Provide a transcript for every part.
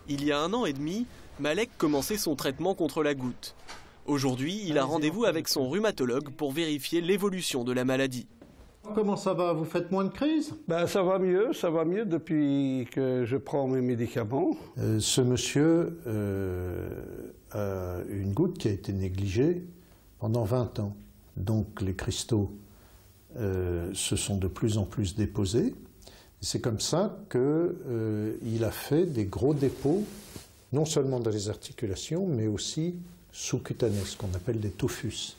Il y a 1 an et demi, Malek commençait son traitement contre la goutte. Aujourd'hui, il a rendez-vous avec son rhumatologue pour vérifier l'évolution de la maladie. Comment ça va? Vous faites moins de crises? Ça va mieux depuis que je prends mes médicaments. Ce monsieur a une goutte qui a été négligée pendant 20 ans. Donc les cristaux se sont de plus en plus déposés. C'est comme ça qu'il a fait des gros dépôts, non seulement dans les articulations, mais aussi sous-cutanés, ce qu'on appelle des tophus.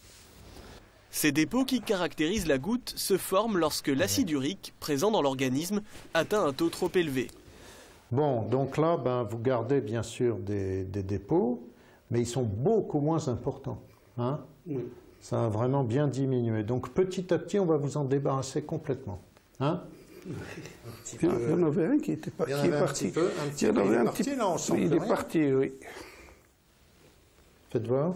Ces dépôts qui caractérisent la goutte se forment lorsque l'acide urique présent dans l'organisme atteint un taux trop élevé. Bon, donc là, vous gardez bien sûr des dépôts, mais ils sont beaucoup moins importants. Hein? Oui. Ça a vraiment bien diminué. Donc petit à petit, on va vous en débarrasser complètement. Hein? Il y en avait un qui est parti. Il y en avait un petit peu, là, on sent il est parti, oui. Faites voir.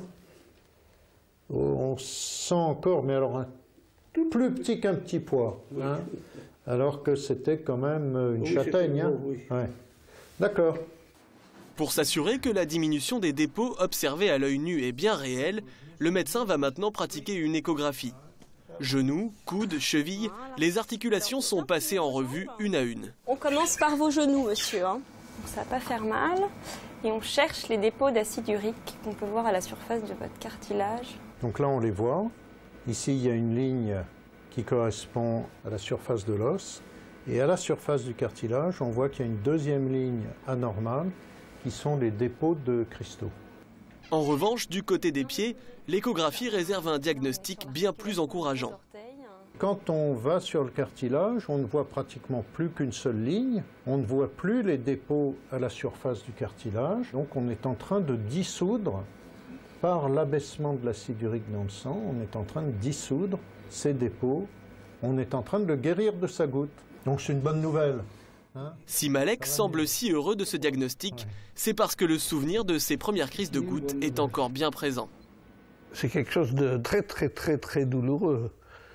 Oh, on sent encore, mais alors un tout plus petit qu'un petit pois. Oui. Hein, alors que c'était quand même une châtaigne. Hein. Oui. Ouais. D'accord. Pour s'assurer que la diminution des dépôts observée à l'œil nu est bien réelle, le médecin va maintenant pratiquer une échographie. Genoux, coudes, chevilles, les articulations sont passées en revue une à une. On commence par vos genoux, monsieur. Hein. Donc ça ne va pas faire mal. Et on cherche les dépôts d'acide urique qu'on peut voir à la surface de votre cartilage. Donc là, on les voit. Ici, il y a une ligne qui correspond à la surface de l'os. Et à la surface du cartilage, on voit qu'il y a une deuxième ligne anormale qui sont les dépôts de cristaux. En revanche, du côté des pieds, l'échographie réserve un diagnostic bien plus encourageant. Quand on va sur le cartilage, on ne voit pratiquement plus qu'une seule ligne. On ne voit plus les dépôts à la surface du cartilage. Donc on est en train de dissoudre, par l'abaissement de l'acide urique dans le sang, on est en train de dissoudre ces dépôts. On est en train de le guérir de sa goutte. Donc c'est une bonne nouvelle. Hein? Si Malek semble si heureux de ce diagnostic, c'est parce que le souvenir de ses premières crises de goutte est encore bien présent. C'est quelque chose de très douloureux.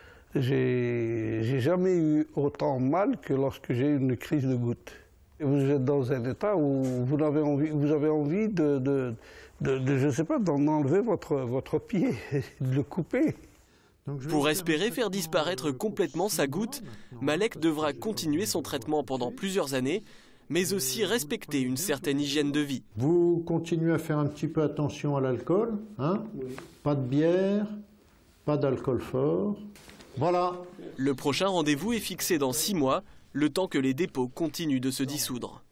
J'ai jamais eu autant mal que lorsque j'ai eu une crise de goutte. Vous êtes dans un état où vous avez envie je sais pas, d'en enlever votre pied, de le couper. Pour espérer faire disparaître complètement sa goutte, Malek devra continuer son traitement pendant plusieurs années, mais aussi respecter une certaine hygiène de vie. Vous continuez à faire un petit peu attention à l'alcool, hein? Oui. Pas de bière, pas d'alcool fort. Voilà. Le prochain rendez-vous est fixé dans 6 mois, le temps que les dépôts continuent de se dissoudre.